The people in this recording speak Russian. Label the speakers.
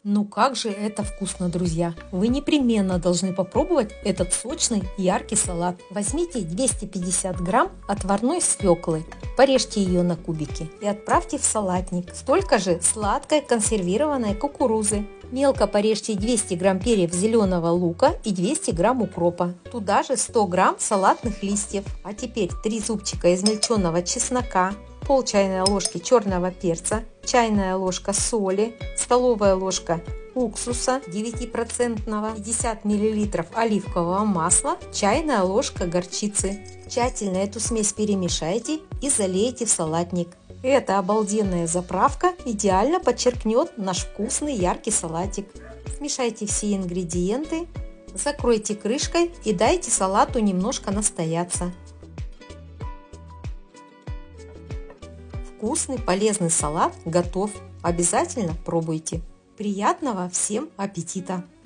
Speaker 1: Ну как же это вкусно, друзья! Вы непременно должны попробовать этот сочный яркий салат. Возьмите 250 грамм отварной свеклы, порежьте ее на кубики и отправьте в салатник. Столько же сладкой консервированной кукурузы. Мелко порежьте 200 грамм перьев зеленого лука и 200 грамм укропа. Туда же 100 грамм салатных листьев. А теперь 3 зубчика измельченного чеснока, пол чайной ложки черного перца, чайная ложка соли, столовая ложка уксуса 9%, 50 мл оливкового масла, чайная ложка горчицы. Тщательно эту смесь перемешайте и залейте в салатник. Эта обалденная заправка идеально подчеркнет наш вкусный яркий салатик. Смешайте все ингредиенты, закройте крышкой и дайте салату немножко настояться. Вкусный, полезный салат готов. Обязательно пробуйте. Приятного всем аппетита!